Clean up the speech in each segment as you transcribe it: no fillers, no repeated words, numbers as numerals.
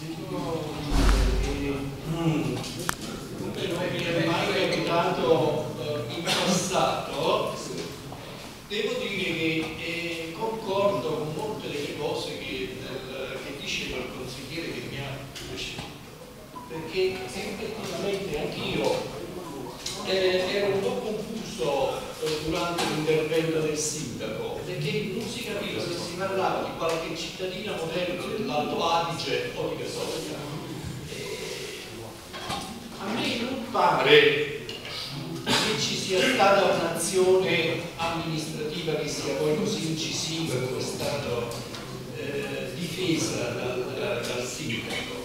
non mi è mai capitato in passato. Devo dire che concordo con molte delle cose che diceva il consigliere che mi ha preceduto, perché effettivamente anch'io ero un po' confuso durante l'intervento del sindaco, perché non si capiva se si parlava di qualche cittadina modello dell'Alto Adige o di Casoria. A me non pare che ci sia stata un'azione amministrativa che sia poi così incisiva come è stata difesa dal sindaco.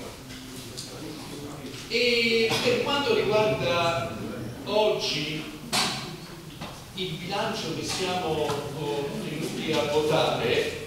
E per quanto riguarda oggi il bilancio che siamo venuti a votare,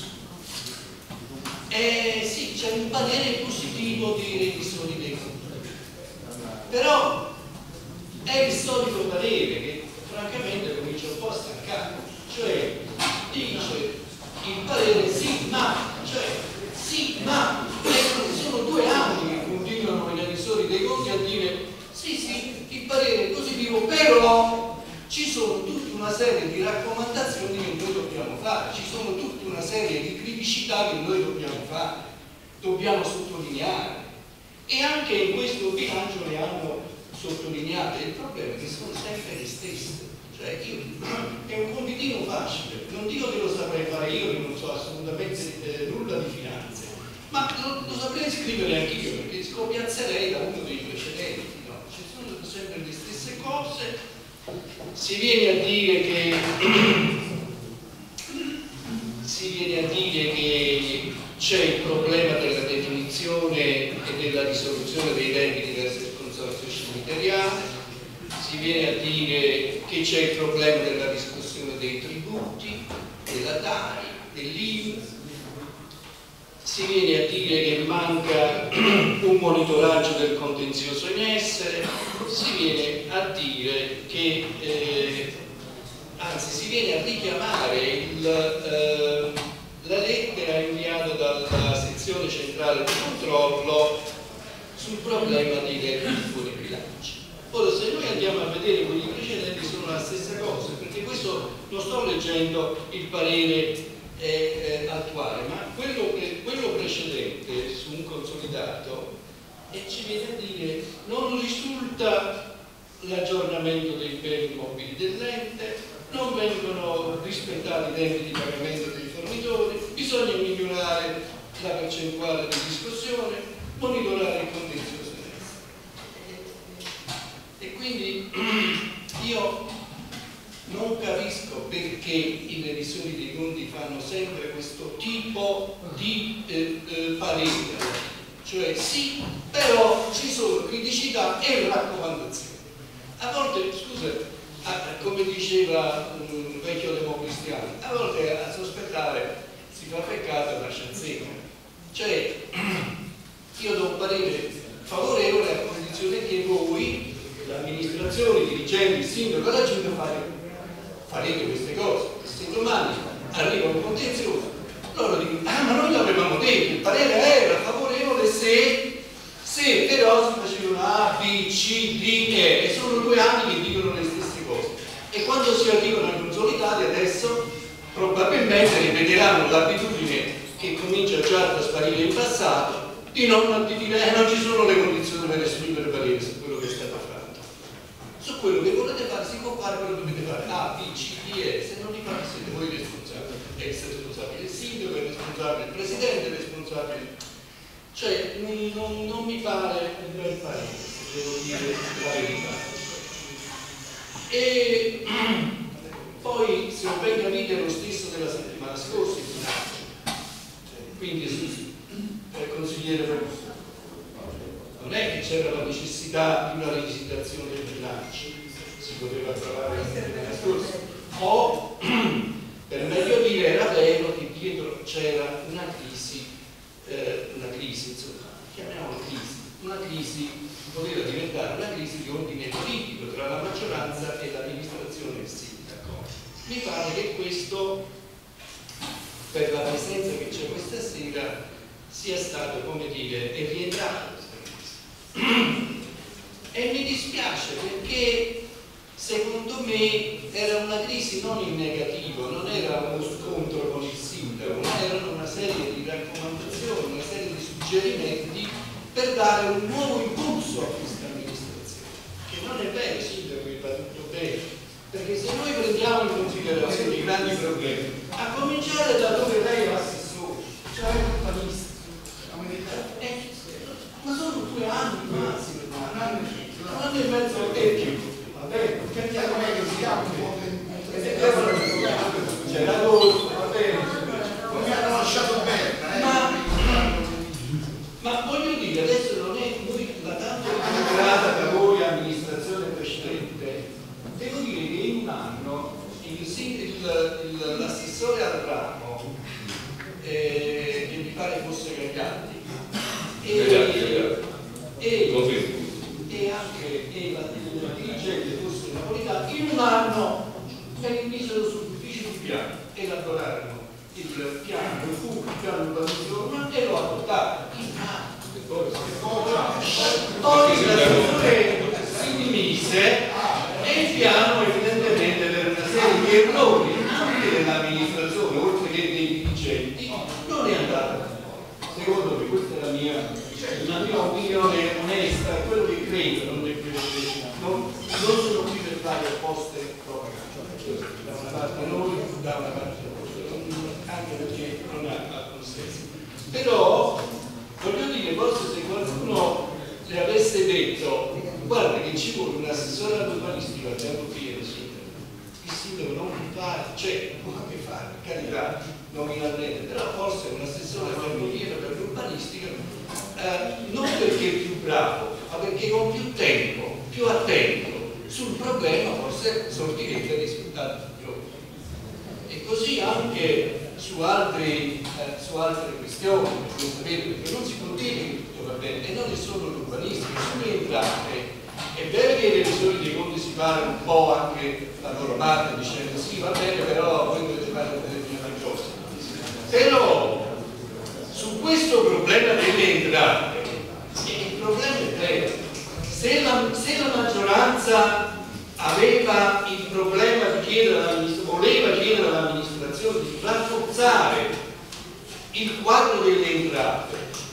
sì, c'è un parere positivo dei revisori dei conti, però è il solito parere che francamente comincia un po' a staccare, cioè dice il parere sì ma, cioè sì ma, sono 2 anni che continuano i revisori dei conti a dire sì, il parere è positivo, però ci sono tutta una serie di raccomandazioni che noi dobbiamo fare, ci sono tutta una serie di criticità che noi dobbiamo fare, dobbiamo sottolineare, e anche in questo bilancio le hanno sottolineate. Il problema è che sono sempre le stesse, cioè è un compitino facile, non dico che lo saprei fare io che non so assolutamente nulla di finanze, ma lo saprei scrivere anch'io, perché scopiazzerei da uno dei precedenti, no? Ci sono sempre le stesse cose. Si viene a dire che c'è il problema della definizione e della risoluzione dei debiti verso il consorzio cimiteriale, si viene a dire che c'è il problema della riscossione dei tributi, della TARI, dell'IVA, si viene a dire che manca un monitoraggio del contenzioso in essere, si viene a dire che anzi si viene a richiamare la lettera inviata dalla sezione centrale di controllo sul problema dei debiti fuori bilancio. Ora, se noi andiamo a vedere quelli precedenti sono la stessa cosa, perché questo non sto leggendo il parere attuale, ma quello precedente su un consolidato ci viene a dire non risulta l'aggiornamento dei beni mobili dell'ente, non vengono rispettati i tempi di pagamento dei fornitori, bisogna migliorare la percentuale di riscossione, monitorare il contenzioso in essere. E quindi io non capisco perché i revisori dei conti fanno sempre questo tipo di parere, cioè sì, però ci sono criticità e raccomandazioni. A volte, scusa, come diceva un vecchio democristiano, a volte a sospettare si fa peccato e lascia il segno. Cioè, io do un parere favorevole a condizione che voi, l'amministrazione, i dirigenti, il sindaco, la giunta farete queste cose. Se domani arriva un contenzioso, loro dicono, ma noi l'avevamo detto, il parere era favorevole se però si facevano A, B, C, D, E, e sono 2 anni che dicono le stesse cose. E quando si arrivano ai consolidati adesso probabilmente ripeteranno l'abitudine che comincia già a trasparire in passato di dire non ci sono le condizioni per esprimere parere su quello che è stato fatto. Su quello che volete fare si può fare quello che dovete fare, A, B, C, D, E, se non li fate siete voi responsabili, ex responsabile il sindaco, è responsabile il presidente, è responsabile. Cioè non mi pare un bel parere, devo dire la verità. E poi, se ho ben capito, è lo stesso della settimana scorsa, quindi consigliere, non è che c'era la necessità di una rivisitazione del bilancio, si poteva trovare la settimana scorsa, o per meglio dire era vero che dietro c'era una crisi, insomma, chiamiamola una crisi poteva diventare una crisi di ordine politico tra la maggioranza e l'amministrazione del sindaco. Mi pare che questo, per la presenza che c'è questa sera, sia stato, come dire, è rientrato questa crisi. E mi dispiace perché secondo me era una crisi non in negativo, non era uno scontro con il sindaco, ma erano una serie di raccomandazioni, una serie di suggerimenti per dare un nuovo impulso a questa amministrazione. Che non è vero, sindaco, che va tutto bene, perché se noi prendiamo in considerazione i grandi problemi, a cominciare da dove lei è assessore, cioè è urbanista, ma sono 2 anni massimo, un anno e mezzo e più, va bene? Capiamo meglio, si chiama un po' c'è la corsa, va bene? Non mi hanno lasciato bene, ma voglio dire, adesso non è noi la tanto recuperata da voi amministrazione precedente, devo dire che in un anno l'assessore al ramo, che mi pare fosse Gagliardi, e anche il dirigente fosse Napolitano, in un anno misero sull'ufficio di piano, elaborarono il piano, il piano urbanistico e lo adottarono in un anno. Poi l'assessore si dimise e il piano evidentemente per una serie di errori anche dell'amministrazione oltre che dei dirigenti non è andato. Secondo me questa è la mia opinione onesta, è quello che credo, non è quello che non sono qui per fare opposte propagande, da una parte noi, da una parte loro, anche perché non ha consenso. Però voglio dire, forse se qualcuno le avesse detto guarda che ci vuole un assessore all'urbanistica al tempo pieno, il sindaco non può fare, cioè può anche fare, carità, nominalmente, però forse un assessore al tempo pieno per l'urbanistica non perché è più bravo, ma perché con più tempo, più attento sul problema forse sortirebbe risultati migliori. E così anche su altre questioni, perché non si può dire che tutto va bene, e non è solo l'urbanistica, sulle entrate. È vero che i revisori dei conti si parlano un po' anche la loro parte dicendo sì va bene, però voi dovete fare determinate cose. Però su questo problema delle entrate, il problema è vero. Se la maggioranza aveva il problema di voleva chiedere all'amministrazione di rafforzare il quadro delle entrate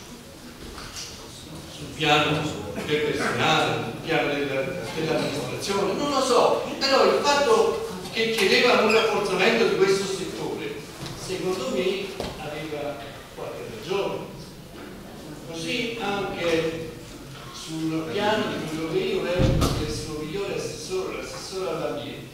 sul piano del personale, sul piano dell'amministrazione, non lo so, però il fatto che chiedeva un rafforzamento di questo settore, secondo me aveva qualche ragione. Così anche sul piano di quello che io reputo che sia il migliore assessore, l'assessore all'ambiente,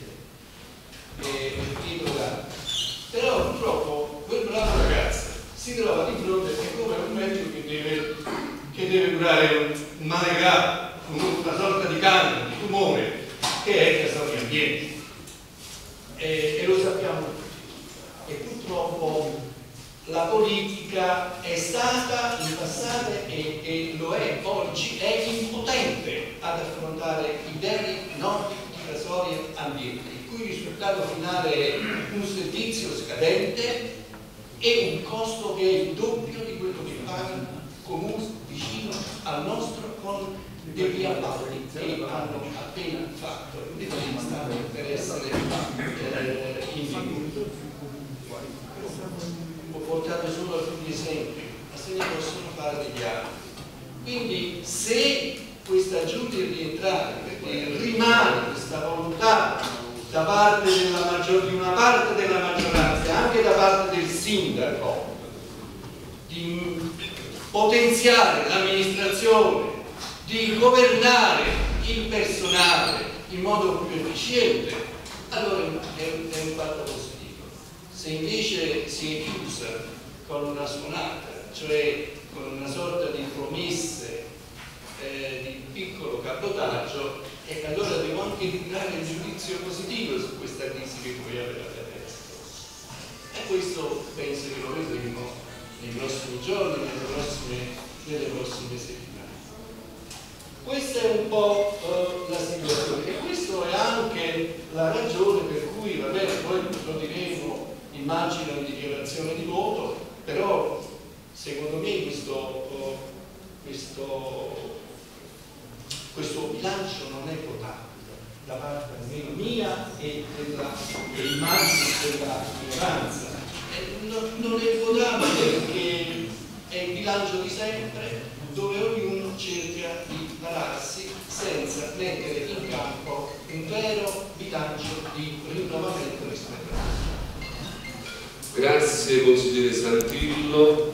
però purtroppo quel bravo ragazzo si trova di fronte a come un medico che deve curare un male grave, una sorta di cancro, di tumore, che è il caso di ambiente. E lo sappiamo tutti. E purtroppo la politica è stata in passato e lo è oggi, è impotente ad affrontare i veri nodi di rasoia ambiente, il cui risultato finale è un servizio scadente e un costo che è il doppio di quello che pagano comuni vicino al nostro con degli appalti che hanno appena fatto e stanno per essere in vigore. Ho portato solo alcuni esempi, ma se ne possono fare degli altri. Quindi se questa giunta è rientrata, perché rimane questa volontà da parte di una parte della maggioranza e anche da parte del sindaco di potenziare l'amministrazione, di governare il personale in modo più efficiente, allora è un fatto positivo. Se invece si è chiusa con una suonata, cioè con una sorta di promesse di piccolo cabotaggio, e allora devo anche dare un giudizio positivo su questa crisi che voi avevate adesso. E questo penso che lo vedremo nei prossimi giorni, nelle prossime settimane. Questa è un po' la situazione e questa è anche la ragione per cui, va bene, poi lo diremo, immagino in dichiarazione di voto, però secondo me questo bilancio non è votabile da parte almeno mia e dei massi della minoranza. Non è votabile perché è il bilancio di sempre, dove ognuno cerca di pararsi senza mettere in campo un vero bilancio di rinnovamento rispetto a questo. Grazie consigliere Santillo.